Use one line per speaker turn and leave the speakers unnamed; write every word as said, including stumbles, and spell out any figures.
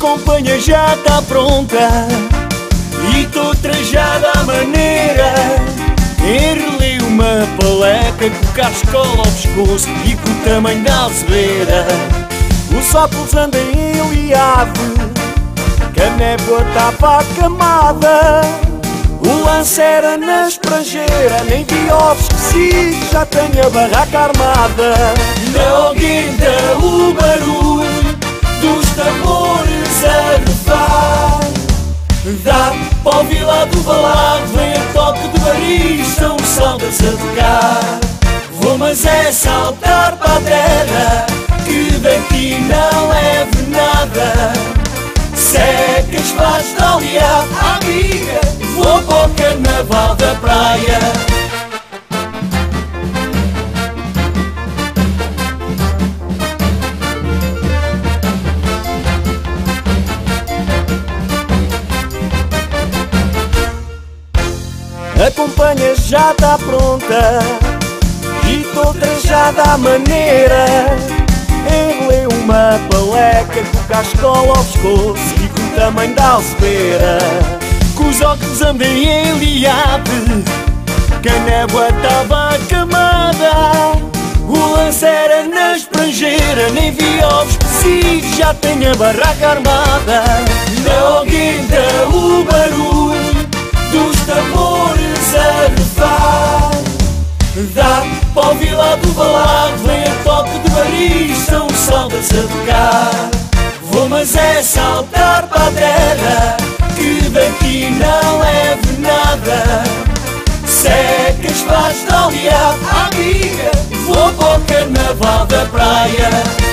companhia já tá pronta e tô trajada à maneira. Enrolei uma paleca com cascola ao pescoço e com o tamanho da azeveira. Os óculos andam enliado, que a névoa tapa a camada. O lance era na estrangeira, nem vi ovos que se já tenho a barraca armada. Não aguenta o barulho dos tambores a refar. Dá para ouvir lá do balado, vem a toque de barris, são os saldas a tocar. Vou mas é saltar para a terra, que daqui não leve nada. Secas vais de olear, amiga, vou para o carnaval da praia. A companhia já tá pronta e tô trajada à maneira. Enrolei uma paleca com cascola ao pescoço e com o tamanho da alcebeira. Com os óculos andei enliado, que a névoa tava camada. O lance era na estrangeira, nem vi ovos precisos, já tenho a barraca armada. Não aguenta o barulho dos tambores a refar. Dá para ouvir lá do balado, vem a toque de barris, são os saldas a tocar. Vou mas é saltar para a terra, que daqui não leve nada. Secas vais de olear, amiga, vou para o carnaval da praia.